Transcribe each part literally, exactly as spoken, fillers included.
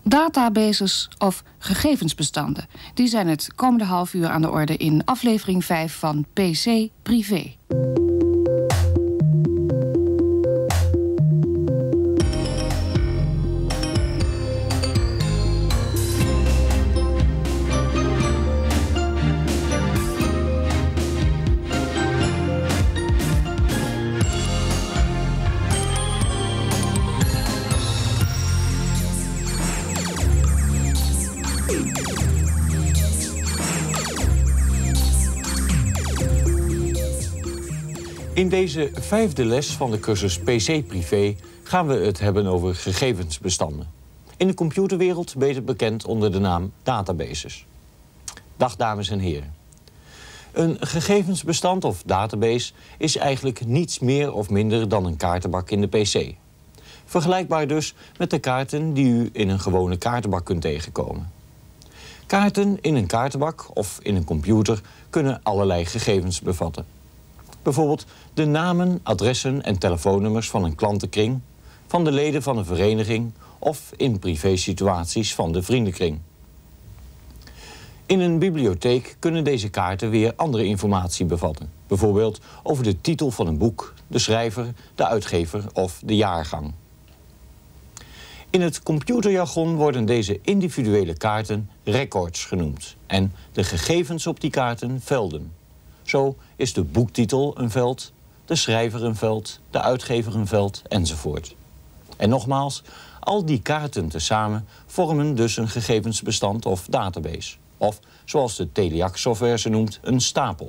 Databases of gegevensbestanden. Die zijn het komende half uur aan de orde in aflevering vijf van P C Privé. In deze vijfde les van de cursus P C Privé gaan we het hebben over gegevensbestanden. In de computerwereld beter bekend onder de naam databases. Dag dames en heren. Een gegevensbestand of database is eigenlijk niets meer of minder dan een kaartenbak in de P C. Vergelijkbaar dus met de kaarten die u in een gewone kaartenbak kunt tegenkomen. Kaarten in een kaartenbak of in een computer kunnen allerlei gegevens bevatten. Bijvoorbeeld de namen, adressen en telefoonnummers van een klantenkring, van de leden van een vereniging of in privésituaties van de vriendenkring. In een bibliotheek kunnen deze kaarten weer andere informatie bevatten. Bijvoorbeeld over de titel van een boek, de schrijver, de uitgever of de jaargang. In het computerjargon worden deze individuele kaarten records genoemd en de gegevens op die kaarten velden. Zo is de boektitel een veld, de schrijver een veld, de uitgever een veld, enzovoort. En nogmaals, al die kaarten tezamen vormen dus een gegevensbestand of database. Of, zoals de Teliac-software ze noemt, een stapel.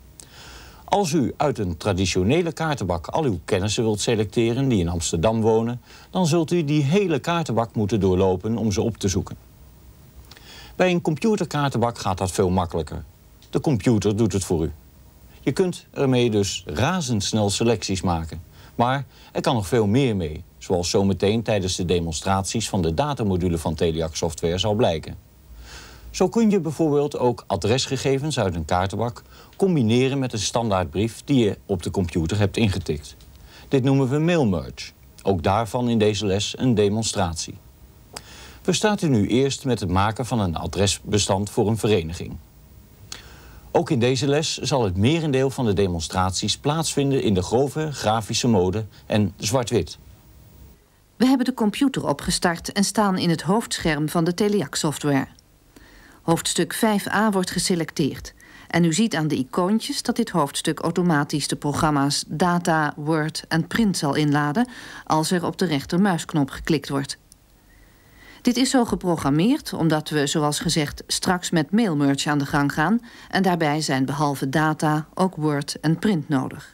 Als u uit een traditionele kaartenbak al uw kennissen wilt selecteren die in Amsterdam wonen, dan zult u die hele kaartenbak moeten doorlopen om ze op te zoeken. Bij een computerkaartenbak gaat dat veel makkelijker. De computer doet het voor u. Je kunt ermee dus razendsnel selecties maken. Maar er kan nog veel meer mee, zoals zometeen tijdens de demonstraties van de datamodule van Teliac Software zal blijken. Zo kun je bijvoorbeeld ook adresgegevens uit een kaartenbak combineren met een standaardbrief die je op de computer hebt ingetikt. Dit noemen we mailmerge. Ook daarvan in deze les een demonstratie. We starten nu eerst met het maken van een adresbestand voor een vereniging. Ook in deze les zal het merendeel van de demonstraties plaatsvinden in de grove grafische mode en zwart-wit. We hebben de computer opgestart en staan in het hoofdscherm van de Teliac-software. Hoofdstuk vijf a wordt geselecteerd. En u ziet aan de icoontjes dat dit hoofdstuk automatisch de programma's Data, Word en Print zal inladen als er op de rechtermuisknop geklikt wordt. Dit is zo geprogrammeerd omdat we, zoals gezegd, straks met mailmerge aan de gang gaan en daarbij zijn behalve data ook Word en Print nodig.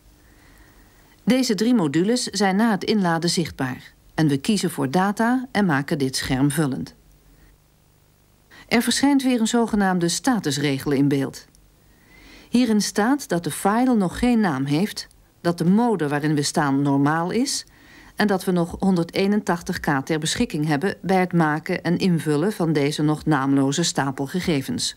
Deze drie modules zijn na het inladen zichtbaar en we kiezen voor data en maken dit scherm vullend. Er verschijnt weer een zogenaamde statusregel in beeld. Hierin staat dat de file nog geen naam heeft, dat de mode waarin we staan normaal is en dat we nog honderdeenentachtig k ter beschikking hebben bij het maken en invullen van deze nog naamloze stapel gegevens.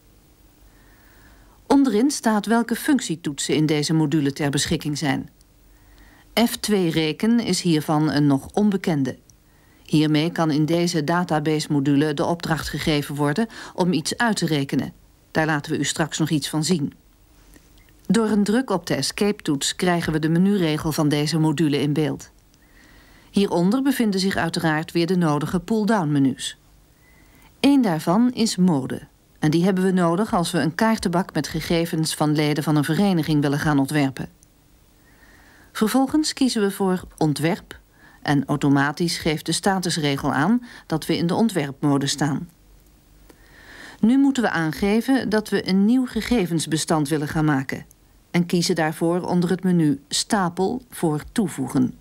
Onderin staat welke functietoetsen in deze module ter beschikking zijn. F twee reken is hiervan een nog onbekende. Hiermee kan in deze database-module de opdracht gegeven worden om iets uit te rekenen. Daar laten we u straks nog iets van zien. Door een druk op de Escape-toets krijgen we de menuregel van deze module in beeld. Hieronder bevinden zich uiteraard weer de nodige pull-down menus. Eén daarvan is mode. En die hebben we nodig als we een kaartenbak met gegevens van leden van een vereniging willen gaan ontwerpen. Vervolgens kiezen we voor ontwerp en automatisch geeft de statusregel aan dat we in de ontwerpmode staan. Nu moeten we aangeven dat we een nieuw gegevensbestand willen gaan maken en kiezen daarvoor onder het menu Stapel voor Toevoegen.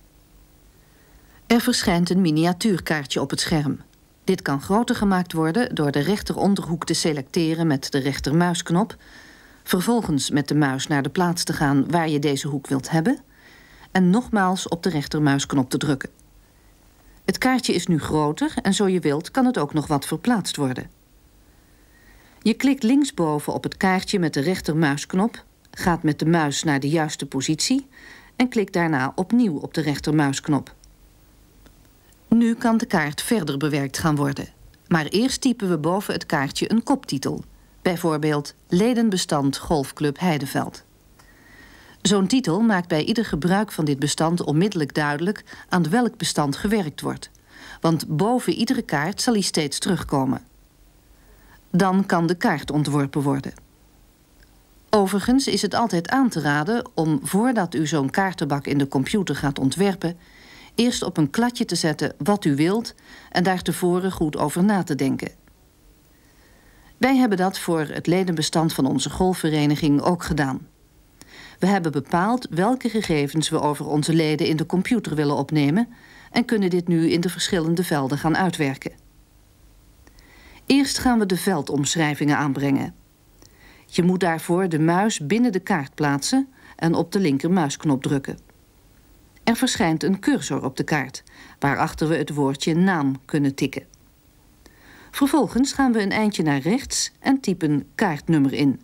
Er verschijnt een miniatuurkaartje op het scherm. Dit kan groter gemaakt worden door de rechteronderhoek te selecteren met de rechtermuisknop, vervolgens met de muis naar de plaats te gaan waar je deze hoek wilt hebben en nogmaals op de rechtermuisknop te drukken. Het kaartje is nu groter en zo je wilt kan het ook nog wat verplaatst worden. Je klikt linksboven op het kaartje met de rechtermuisknop, gaat met de muis naar de juiste positie en klikt daarna opnieuw op de rechtermuisknop. Nu kan de kaart verder bewerkt gaan worden. Maar eerst typen we boven het kaartje een koptitel. Bijvoorbeeld Ledenbestand Golfclub Heideveld. Zo'n titel maakt bij ieder gebruik van dit bestand onmiddellijk duidelijk aan welk bestand gewerkt wordt. Want boven iedere kaart zal hij steeds terugkomen. Dan kan de kaart ontworpen worden. Overigens is het altijd aan te raden om, voordat u zo'n kaartenbak in de computer gaat ontwerpen, eerst op een kladje te zetten wat u wilt en daar tevoren goed over na te denken. Wij hebben dat voor het ledenbestand van onze golfvereniging ook gedaan. We hebben bepaald welke gegevens we over onze leden in de computer willen opnemen en kunnen dit nu in de verschillende velden gaan uitwerken. Eerst gaan we de veldomschrijvingen aanbrengen. Je moet daarvoor de muis binnen de kaart plaatsen en op de linkermuisknop drukken. Er verschijnt een cursor op de kaart, waarachter we het woordje naam kunnen tikken. Vervolgens gaan we een eindje naar rechts en typen kaartnummer in.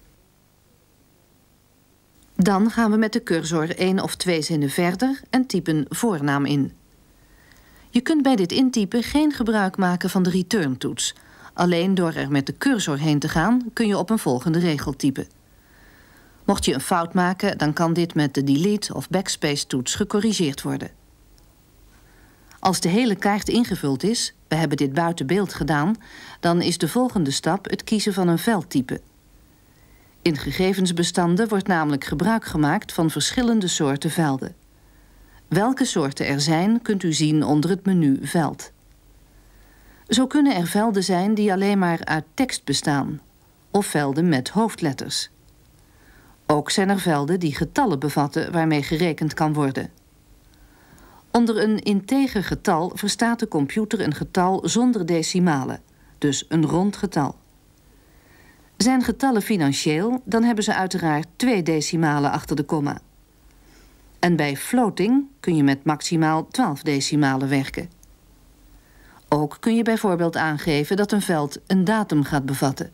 Dan gaan we met de cursor één of twee zinnen verder en typen voornaam in. Je kunt bij dit intypen geen gebruik maken van de return-toets. Alleen door er met de cursor heen te gaan kun je op een volgende regel typen. Mocht je een fout maken, dan kan dit met de delete of backspace-toets gecorrigeerd worden. Als de hele kaart ingevuld is, we hebben dit buiten beeld gedaan, dan is de volgende stap het kiezen van een veldtype. In gegevensbestanden wordt namelijk gebruik gemaakt van verschillende soorten velden. Welke soorten er zijn, kunt u zien onder het menu Veld. Zo kunnen er velden zijn die alleen maar uit tekst bestaan, of velden met hoofdletters. Ook zijn er velden die getallen bevatten waarmee gerekend kan worden. Onder een integer getal verstaat de computer een getal zonder decimalen, dus een rond getal. Zijn getallen financieel, dan hebben ze uiteraard twee decimalen achter de komma. En bij floating kun je met maximaal twaalf decimalen werken. Ook kun je bijvoorbeeld aangeven dat een veld een datum gaat bevatten.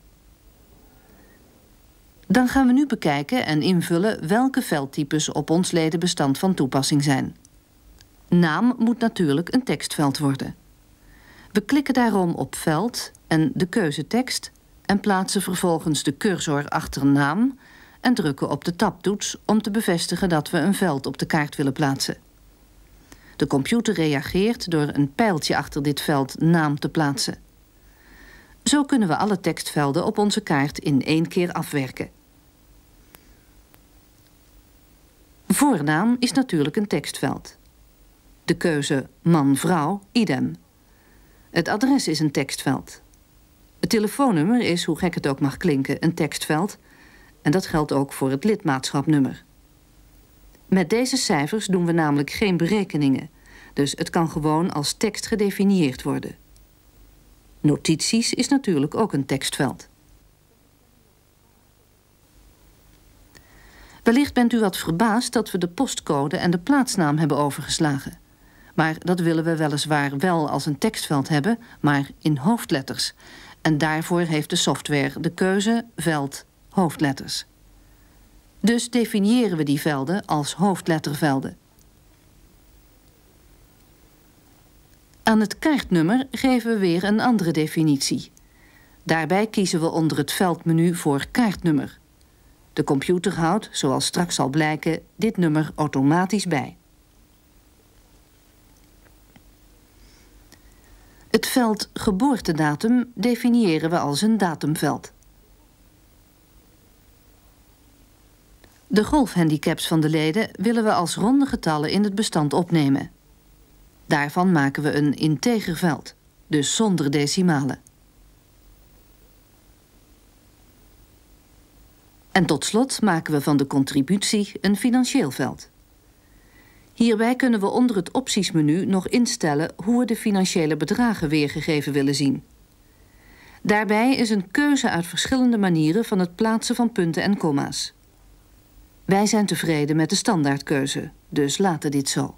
Dan gaan we nu bekijken en invullen welke veldtypes op ons ledenbestand van toepassing zijn. Naam moet natuurlijk een tekstveld worden. We klikken daarom op veld en de keuze tekst en plaatsen vervolgens de cursor achter naam en drukken op de tabtoets om te bevestigen dat we een veld op de kaart willen plaatsen. De computer reageert door een pijltje achter dit veld naam te plaatsen. Zo kunnen we alle tekstvelden op onze kaart in één keer afwerken. Voornaam is natuurlijk een tekstveld. De keuze man-vrouw, idem. Het adres is een tekstveld. Het telefoonnummer is, hoe gek het ook mag klinken, een tekstveld. En dat geldt ook voor het lidmaatschapnummer. Met deze cijfers doen we namelijk geen berekeningen. Dus het kan gewoon als tekst gedefinieerd worden. Notities is natuurlijk ook een tekstveld. Wellicht bent u wat verbaasd dat we de postcode en de plaatsnaam hebben overgeslagen. Maar dat willen we weliswaar wel als een tekstveld hebben, maar in hoofdletters. En daarvoor heeft de software de keuze veld hoofdletters. Dus definiëren we die velden als hoofdlettervelden. Aan het kaartnummer geven we weer een andere definitie. Daarbij kiezen we onder het veldmenu voor kaartnummer. De computer houdt, zoals straks zal blijken, dit nummer automatisch bij. Het veld geboortedatum definiëren we als een datumveld. De golfhandicaps van de leden willen we als ronde getallen in het bestand opnemen. Daarvan maken we een integer veld, dus zonder decimalen. En tot slot maken we van de contributie een financieel veld. Hierbij kunnen we onder het optiesmenu nog instellen hoe we de financiële bedragen weergegeven willen zien. Daarbij is een keuze uit verschillende manieren van het plaatsen van punten en komma's. Wij zijn tevreden met de standaardkeuze, dus laten dit zo.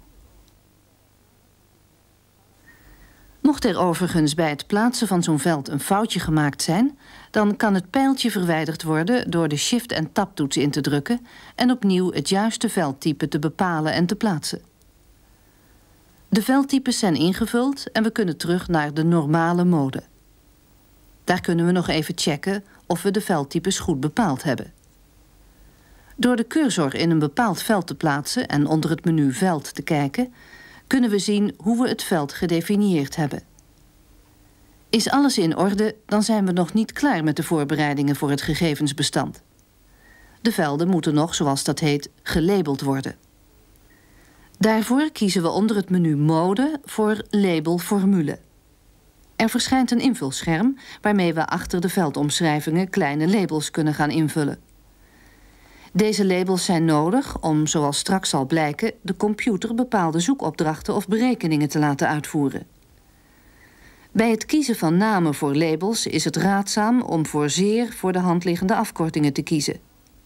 Mocht er overigens bij het plaatsen van zo'n veld een foutje gemaakt zijn, dan kan het pijltje verwijderd worden door de Shift- en Tab-toets in te drukken en opnieuw het juiste veldtype te bepalen en te plaatsen. De veldtypes zijn ingevuld en we kunnen terug naar de normale mode. Daar kunnen we nog even checken of we de veldtypes goed bepaald hebben. Door de cursor in een bepaald veld te plaatsen en onder het menu Veld te kijken, kunnen we zien hoe we het veld gedefinieerd hebben. Is alles in orde, dan zijn we nog niet klaar met de voorbereidingen voor het gegevensbestand. De velden moeten nog, zoals dat heet, gelabeld worden. Daarvoor kiezen we onder het menu Mode voor Label Formule. Er verschijnt een invulscherm waarmee we achter de veldomschrijvingen kleine labels kunnen gaan invullen. Deze labels zijn nodig om, zoals straks zal blijken, de computer bepaalde zoekopdrachten of berekeningen te laten uitvoeren. Bij het kiezen van namen voor labels is het raadzaam om voor zeer voor de hand liggende afkortingen te kiezen.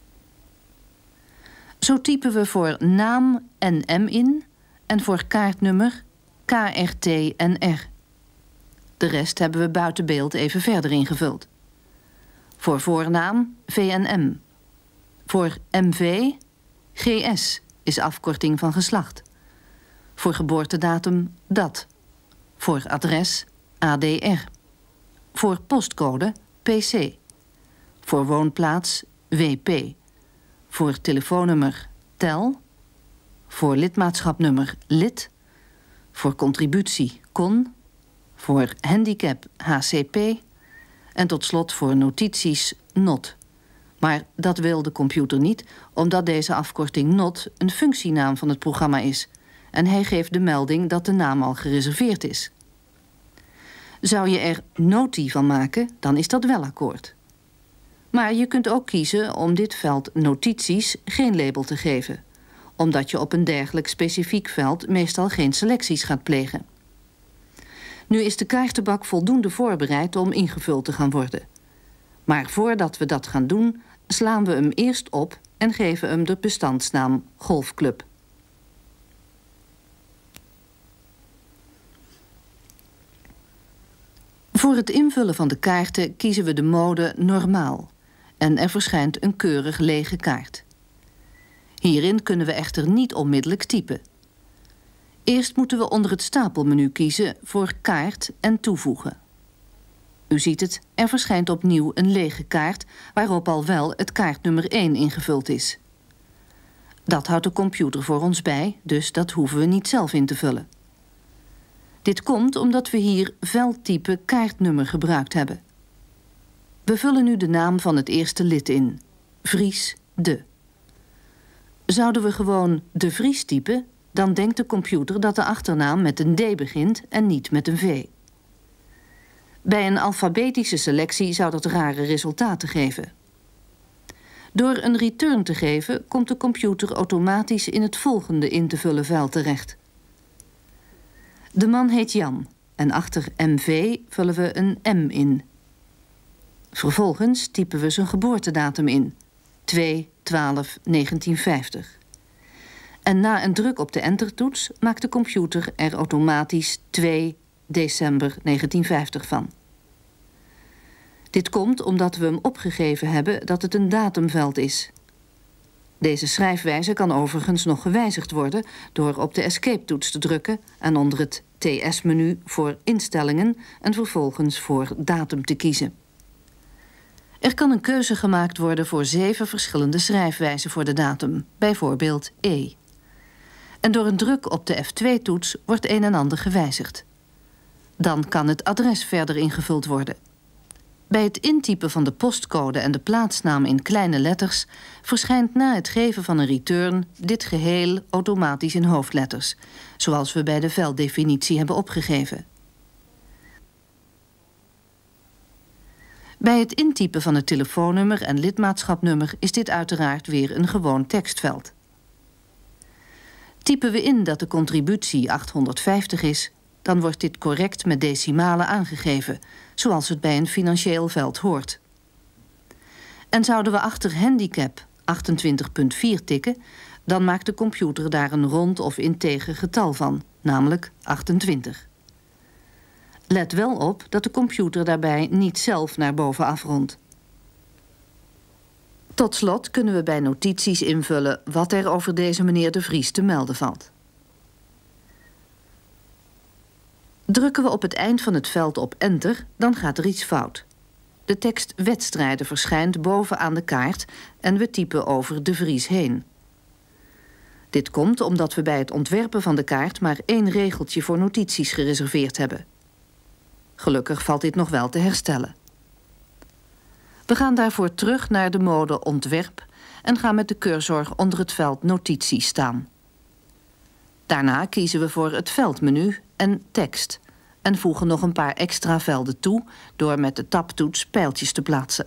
Zo typen we voor naam N M in en voor kaartnummer K R T N R. De rest hebben we buiten beeld even verder ingevuld. Voor voornaam V N M. Voor M V G S is afkorting van geslacht. Voor geboortedatum dat. Voor adres A D R. Voor postcode P C. Voor woonplaats W P. Voor telefoonnummer tel. Voor lidmaatschapnummer lid. Voor contributie con. Voor handicap H C P. En tot slot voor notities not. Maar dat wil de computer niet, omdat deze afkorting not een functienaam van het programma is. En hij geeft de melding dat de naam al gereserveerd is. Zou je er noti van maken, dan is dat wel akkoord. Maar je kunt ook kiezen om dit veld notities geen label te geven, omdat je op een dergelijk specifiek veld meestal geen selecties gaat plegen. Nu is de kaartenbak voldoende voorbereid om ingevuld te gaan worden. Maar voordat we dat gaan doen, slaan we hem eerst op en geven hem de bestandsnaam Golfclub. Voor het invullen van de kaarten kiezen we de mode Normaal en er verschijnt een keurig lege kaart. Hierin kunnen we echter niet onmiddellijk typen. Eerst moeten we onder het stapelmenu kiezen voor Kaart en Toevoegen. U ziet het, er verschijnt opnieuw een lege kaart waarop al wel het kaartnummer één ingevuld is. Dat houdt de computer voor ons bij, dus dat hoeven we niet zelf in te vullen. Dit komt omdat we hier veldtype kaartnummer gebruikt hebben. We vullen nu de naam van het eerste lid in. Vries de. Zouden we gewoon de Vries typen, dan denkt de computer dat de achternaam met een D begint en niet met een V. Bij een alfabetische selectie zou dat rare resultaten geven. Door een return te geven, komt de computer automatisch in het volgende in te vullen veld terecht. De man heet Jan en achter M V vullen we een M in. Vervolgens typen we zijn geboortedatum in, twee twaalf negentienhonderdvijftig. En na een druk op de entertoets maakt de computer er automatisch twee december negentienhonderdvijftig van. Dit komt omdat we hem opgegeven hebben dat het een datumveld is. Deze schrijfwijze kan overigens nog gewijzigd worden door op de escape-toets te drukken en onder het T S-menu voor instellingen en vervolgens voor datum te kiezen. Er kan een keuze gemaakt worden voor zeven verschillende schrijfwijzen voor de datum, bijvoorbeeld E. En door een druk op de F twee toets wordt een en ander gewijzigd. Dan kan het adres verder ingevuld worden. Bij het intypen van de postcode en de plaatsnaam in kleine letters verschijnt na het geven van een return dit geheel automatisch in hoofdletters, zoals we bij de velddefinitie hebben opgegeven. Bij het intypen van het telefoonnummer en lidmaatschapnummer is dit uiteraard weer een gewoon tekstveld. Typen we in dat de contributie achthonderdvijftig is, dan wordt dit correct met decimalen aangegeven, zoals het bij een financieel veld hoort. En zouden we achter handicap achtentwintig komma vier tikken, dan maakt de computer daar een rond of integer getal van, namelijk achtentwintig. Let wel op dat de computer daarbij niet zelf naar boven afrondt. Tot slot kunnen we bij notities invullen wat er over deze meneer De Vries te melden valt. Drukken we op het eind van het veld op enter, dan gaat er iets fout. De tekst wedstrijden verschijnt bovenaan de kaart en we typen over De Vries heen. Dit komt omdat we bij het ontwerpen van de kaart maar één regeltje voor notities gereserveerd hebben. Gelukkig valt dit nog wel te herstellen. We gaan daarvoor terug naar de mode ontwerp en gaan met de cursor onder het veld notities staan. Daarna kiezen we voor het veldmenu en tekst en voegen nog een paar extra velden toe door met de tabtoets pijltjes te plaatsen.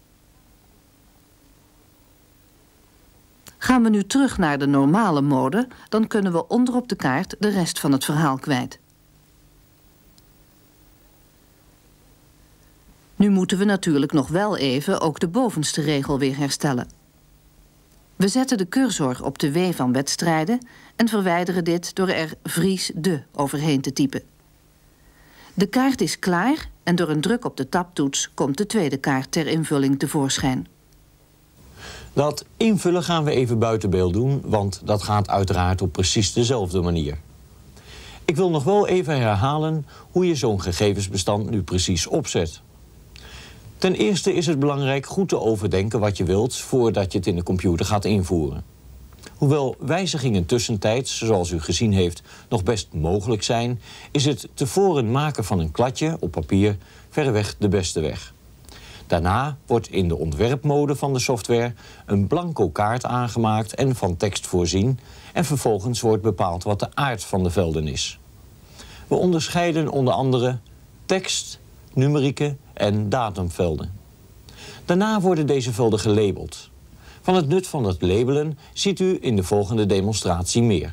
Gaan we nu terug naar de normale mode, dan kunnen we onderop de kaart de rest van het verhaal kwijt. Nu moeten we natuurlijk nog wel even ook de bovenste regel weer herstellen. We zetten de cursor op de W van wedstrijden en verwijderen dit door er Vries de overheen te typen. De kaart is klaar en door een druk op de tabtoets komt de tweede kaart ter invulling tevoorschijn. Dat invullen gaan we even buiten beeld doen, want dat gaat uiteraard op precies dezelfde manier. Ik wil nog wel even herhalen hoe je zo'n gegevensbestand nu precies opzet. Ten eerste is het belangrijk goed te overdenken wat je wilt voordat je het in de computer gaat invoeren. Hoewel wijzigingen tussentijds, zoals u gezien heeft, nog best mogelijk zijn, is het tevoren maken van een kladje op papier verreweg de beste weg. Daarna wordt in de ontwerpmode van de software een blanco kaart aangemaakt en van tekst voorzien en vervolgens wordt bepaald wat de aard van de velden is. We onderscheiden onder andere tekst, numerieke en datumvelden. Daarna worden deze velden gelabeld. Van het nut van het labelen ziet u in de volgende demonstratie meer.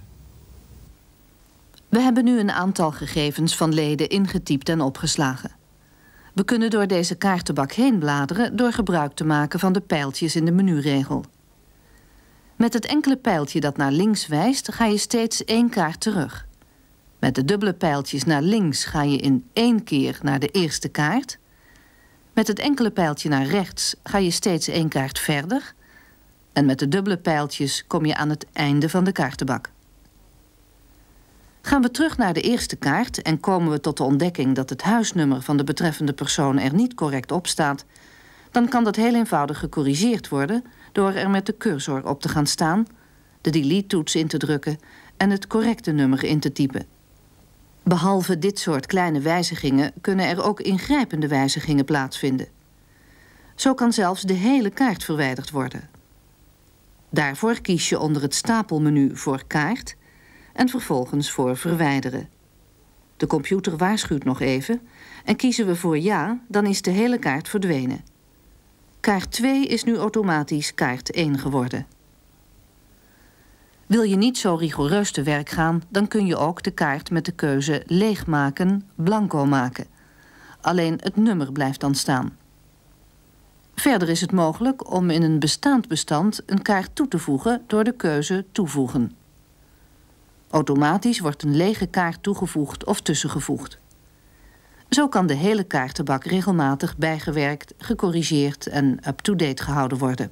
We hebben nu een aantal gegevens van leden ingetypt en opgeslagen. We kunnen door deze kaartenbak heen bladeren door gebruik te maken van de pijltjes in de menuregel. Met het enkele pijltje dat naar links wijst, ga je steeds één kaart terug. Met de dubbele pijltjes naar links ga je in één keer naar de eerste kaart. Met het enkele pijltje naar rechts ga je steeds één kaart verder. En met de dubbele pijltjes kom je aan het einde van de kaartenbak. Gaan we terug naar de eerste kaart en komen we tot de ontdekking dat het huisnummer van de betreffende persoon er niet correct op staat, dan kan dat heel eenvoudig gecorrigeerd worden door er met de cursor op te gaan staan, de delete-toets in te drukken en het correcte nummer in te typen. Behalve dit soort kleine wijzigingen kunnen er ook ingrijpende wijzigingen plaatsvinden. Zo kan zelfs de hele kaart verwijderd worden. Daarvoor kies je onder het stapelmenu voor kaart en vervolgens voor verwijderen. De computer waarschuwt nog even en kiezen we voor ja, dan is de hele kaart verdwenen. Kaart twee is nu automatisch kaart één geworden. Wil je niet zo rigoureus te werk gaan, dan kun je ook de kaart met de keuze leegmaken, blanco maken. Alleen het nummer blijft dan staan. Verder is het mogelijk om in een bestaand bestand een kaart toe te voegen door de keuze toevoegen. Automatisch wordt een lege kaart toegevoegd of tussengevoegd. Zo kan de hele kaartenbak regelmatig bijgewerkt, gecorrigeerd en up-to-date gehouden worden.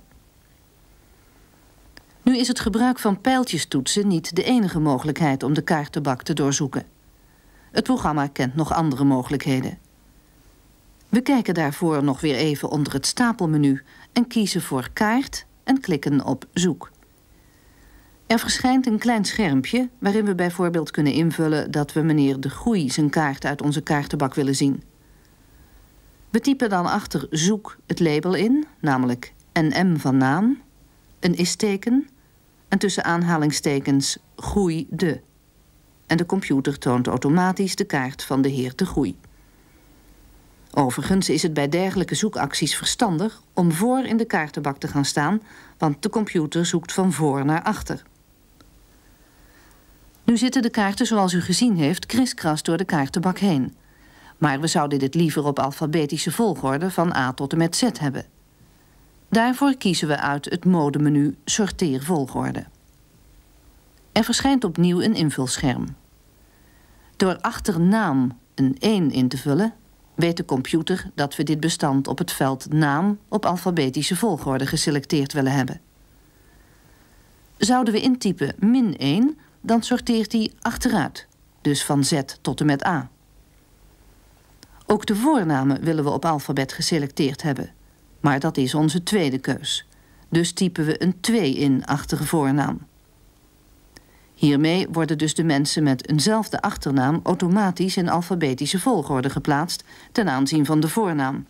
Nu is het gebruik van pijltjestoetsen niet de enige mogelijkheid om de kaartenbak te doorzoeken. Het programma kent nog andere mogelijkheden. We kijken daarvoor nog weer even onder het stapelmenu en kiezen voor kaart en klikken op zoek. Er verschijnt een klein schermpje waarin we bijvoorbeeld kunnen invullen dat we meneer De Groei zijn kaart uit onze kaartenbak willen zien. We typen dan achter zoek het label in, namelijk N M van naam, een is-teken en tussen aanhalingstekens Groei de. En de computer toont automatisch de kaart van de heer De Groei. Overigens is het bij dergelijke zoekacties verstandig om voor in de kaartenbak te gaan staan, want de computer zoekt van voor naar achter. Nu zitten de kaarten zoals u gezien heeft kriskras door de kaartenbak heen. Maar we zouden dit liever op alfabetische volgorde van A tot en met Z hebben. Daarvoor kiezen we uit het modemenu Sorteer volgorde. Er verschijnt opnieuw een invulscherm. Door achter naam een één in te vullen, weet de computer dat we dit bestand op het veld naam op alfabetische volgorde geselecteerd willen hebben. Zouden we intypen min één, dan sorteert hij achteruit, dus van Z tot en met A. Ook de voornamen willen we op alfabet geselecteerd hebben. Maar dat is onze tweede keus. Dus typen we een twee in achter voornaam. Hiermee worden dus de mensen met eenzelfde achternaam automatisch in alfabetische volgorde geplaatst ten aanzien van de voornaam.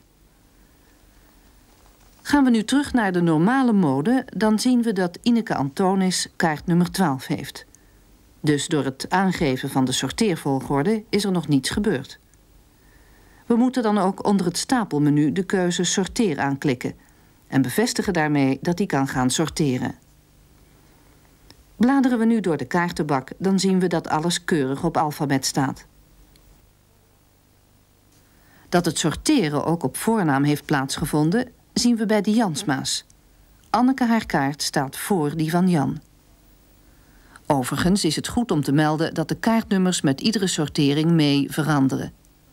Gaan we nu terug naar de normale mode, dan zien we dat Ineke Antonis kaart nummer twaalf heeft. Dus door het aangeven van de sorteervolgorde is er nog niets gebeurd. We moeten dan ook onder het stapelmenu de keuze sorteer aanklikken en bevestigen daarmee dat hij kan gaan sorteren. Bladeren we nu door de kaartenbak, dan zien we dat alles keurig op alfabet staat. Dat het sorteren ook op voornaam heeft plaatsgevonden, zien we bij de Jansma's. Anneke haar kaart staat voor die van Jan. Overigens is het goed om te melden dat de kaartnummers met iedere sortering mee veranderen.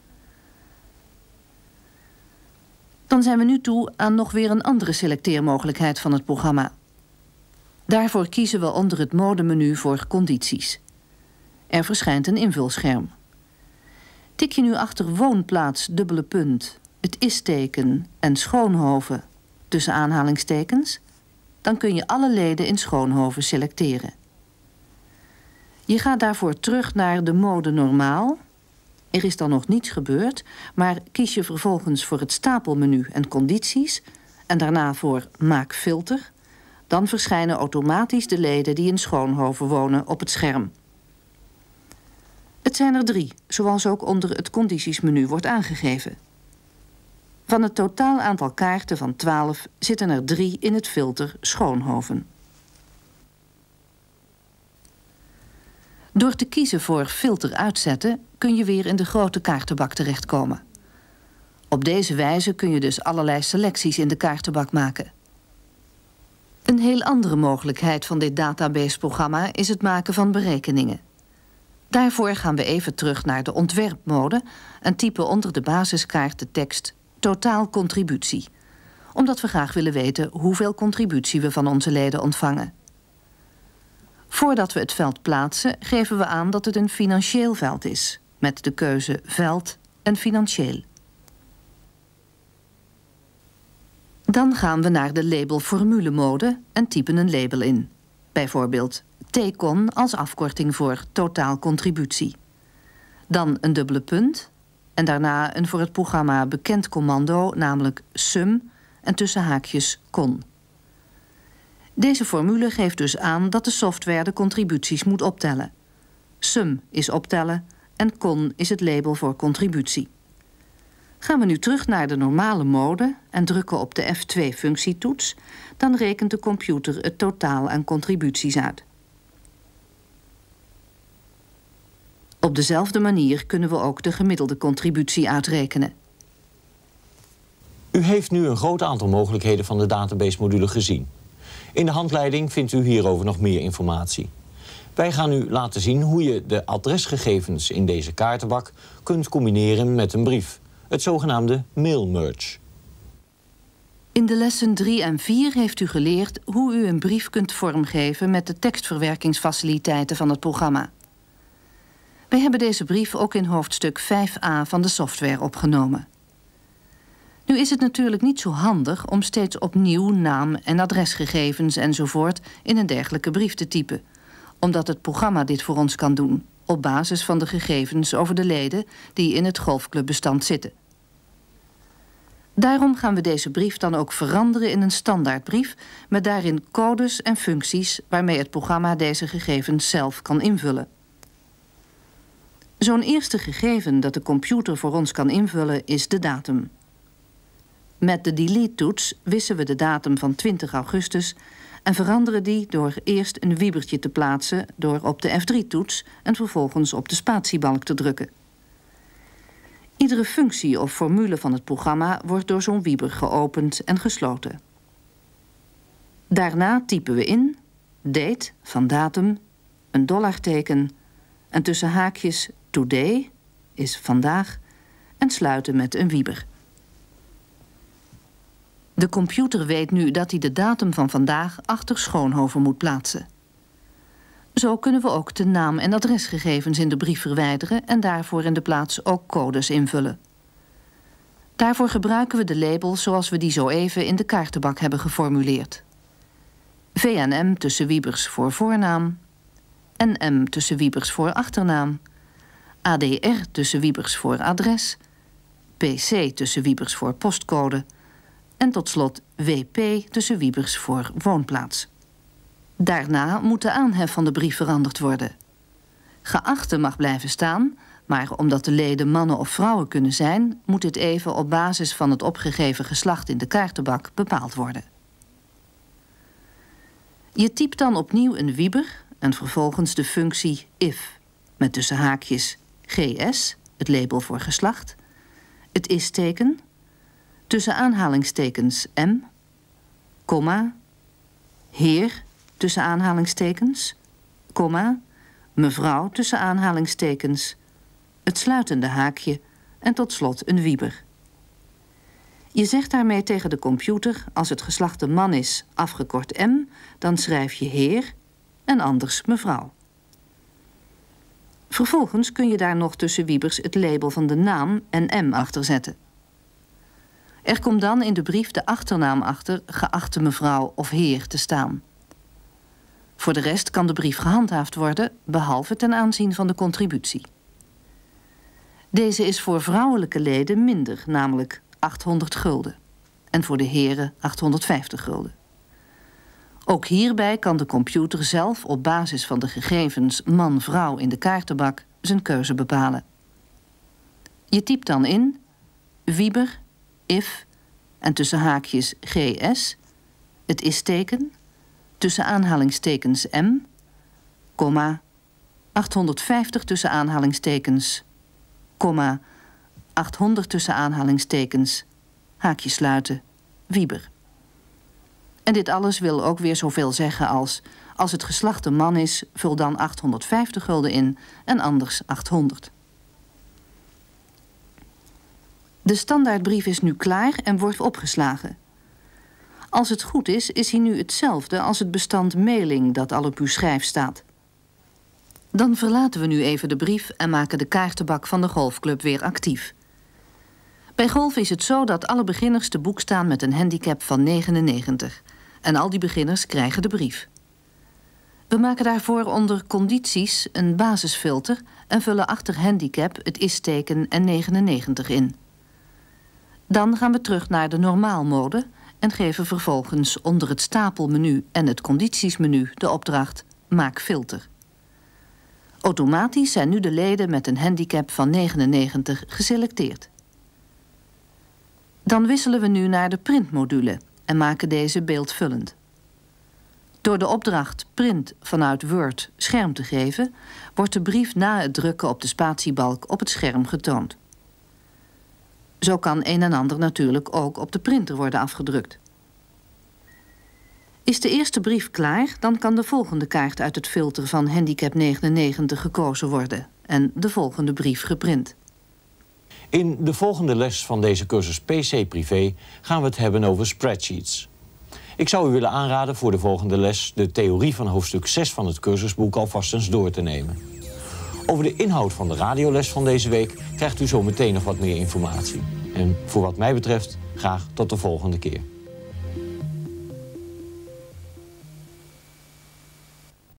Dan zijn we nu toe aan nog weer een andere selecteermogelijkheid van het programma. Daarvoor kiezen we onder het modemenu voor condities. Er verschijnt een invulscherm. Tik je nu achter woonplaats, dubbele punt, het is-teken en Schoonhoven tussen aanhalingstekens, dan kun je alle leden in Schoonhoven selecteren. Je gaat daarvoor terug naar de mode normaal. Er is dan nog niets gebeurd, maar kies je vervolgens voor het stapelmenu en condities en daarna voor maak filter, dan verschijnen automatisch de leden die in Schoonhoven wonen op het scherm. Het zijn er drie, zoals ook onder het conditiesmenu wordt aangegeven. Van het totaal aantal kaarten van twaalf zitten er drie in het filter Schoonhoven. Door te kiezen voor filter uitzetten kun je weer in de grote kaartenbak terechtkomen. Op deze wijze kun je dus allerlei selecties in de kaartenbak maken. Een heel andere mogelijkheid van dit databaseprogramma is het maken van berekeningen. Daarvoor gaan we even terug naar de ontwerpmode en typen onder de basiskaart de tekst totaal contributie, omdat we graag willen weten hoeveel contributie we van onze leden ontvangen. Voordat we het veld plaatsen, geven we aan dat het een financieel veld is, met de keuze veld en financieel. Dan gaan we naar de labelformulemode en typen een label in. Bijvoorbeeld T C O N als afkorting voor totaal contributie. Dan een dubbele punt en daarna een voor het programma bekend commando, namelijk sum en tussen haakjes con. Deze formule geeft dus aan dat de software de contributies moet optellen. Sum is optellen en con is het label voor contributie. Gaan we nu terug naar de normale mode en drukken op de F twee functietoets, dan rekent de computer het totaal aan contributies uit. Op dezelfde manier kunnen we ook de gemiddelde contributie uitrekenen. U heeft nu een groot aantal mogelijkheden van de database-module gezien. In de handleiding vindt u hierover nog meer informatie. Wij gaan u laten zien hoe je de adresgegevens in deze kaartenbak kunt combineren met een brief. Het zogenaamde mail merge. In de lessen drie en vier heeft u geleerd hoe u een brief kunt vormgeven met de tekstverwerkingsfaciliteiten van het programma. Wij hebben deze brief ook in hoofdstuk vijf a van de software opgenomen. Nu is het natuurlijk niet zo handig om steeds opnieuw naam en adresgegevens enzovoort in een dergelijke brief te typen, omdat het programma dit voor ons kan doen, op basis van de gegevens over de leden die in het golfclubbestand zitten. Daarom gaan we deze brief dan ook veranderen in een standaardbrief met daarin codes en functies waarmee het programma deze gegevens zelf kan invullen. Zo'n eerste gegeven dat de computer voor ons kan invullen is de datum. Met de delete-toets wissen we de datum van twintig augustus en veranderen die door eerst een wiebertje te plaatsen door op de F drie-toets en vervolgens op de spatiebalk te drukken. Iedere functie of formule van het programma wordt door zo'n wieber geopend en gesloten. Daarna typen we in date van datum, een dollarteken en tussen haakjes today is vandaag en sluiten met een wieber. De computer weet nu dat hij de datum van vandaag achter Schoonhoven moet plaatsen. Zo kunnen we ook de naam- en adresgegevens in de brief verwijderen en daarvoor in de plaats ook codes invullen. Daarvoor gebruiken we de labels zoals we die zo even in de kaartenbak hebben geformuleerd. V en M tussen Wiebers voor voornaam, N M tussen Wiebers voor achternaam, A D R tussen Wiebers voor adres, P C tussen Wiebers voor postcode en tot slot W P tussen Wiebers voor woonplaats. Daarna moet de aanhef van de brief veranderd worden. Geachte mag blijven staan, maar omdat de leden mannen of vrouwen kunnen zijn, moet dit even op basis van het opgegeven geslacht in de kaartenbak bepaald worden. Je typt dan opnieuw een Wieber en vervolgens de functie if, met tussen haakjes G S, het label voor geslacht, het is-teken, tussen aanhalingstekens M, komma, heer, tussen aanhalingstekens, komma, mevrouw, tussen aanhalingstekens, het sluitende haakje en tot slot een Wieber. Je zegt daarmee tegen de computer, als het geslacht een man is, afgekort M, dan schrijf je heer en anders mevrouw. Vervolgens kun je daar nog tussen Wiebers het label van de naam en M achter zetten. Er komt dan in de brief de achternaam achter, geachte mevrouw of heer, te staan. Voor de rest kan de brief gehandhaafd worden, behalve ten aanzien van de contributie. Deze is voor vrouwelijke leden minder, namelijk achthonderd gulden. En voor de heren achthonderdvijftig gulden. Ook hierbij kan de computer zelf op basis van de gegevens man-vrouw in de kaartenbak zijn keuze bepalen. Je typt dan in Wieber, if en tussen haakjes G S, het is-teken, tussen aanhalingstekens M, komma, achthonderdvijftig tussen aanhalingstekens, komma, achthonderd tussen aanhalingstekens, haakje sluiten, Wieber. En dit alles wil ook weer zoveel zeggen als, als het geslacht een man is, vul dan achthonderdvijftig gulden in en anders achthonderd. De standaardbrief is nu klaar en wordt opgeslagen. Als het goed is, is hij nu hetzelfde als het bestand mailing dat al op uw schijf staat. Dan verlaten we nu even de brief en maken de kaartenbak van de golfclub weer actief. Bij golf is het zo dat alle beginners te boek staan met een handicap van negenennegentig. En al die beginners krijgen de brief. We maken daarvoor onder condities een basisfilter en vullen achter handicap het is-teken en negenennegentig in. Dan gaan we terug naar de normaalmode en geven vervolgens onder het stapelmenu en het conditiesmenu de opdracht maak filter. Automatisch zijn nu de leden met een handicap van negenennegentig geselecteerd. Dan wisselen we nu naar de printmodule en maken deze beeldvullend. Door de opdracht print vanuit Word scherm te geven, wordt de brief na het drukken op de spatiebalk op het scherm getoond. Zo kan een en ander natuurlijk ook op de printer worden afgedrukt. Is de eerste brief klaar, dan kan de volgende kaart uit het filter van handicap negenennegentig gekozen worden en de volgende brief geprint. In de volgende les van deze cursus P C Privé gaan we het hebben over spreadsheets. Ik zou u willen aanraden voor de volgende les de theorie van hoofdstuk zes van het cursusboek alvast eens door te nemen. Over de inhoud van de radioles van deze week krijgt u zo meteen nog wat meer informatie. En voor wat mij betreft, graag tot de volgende keer.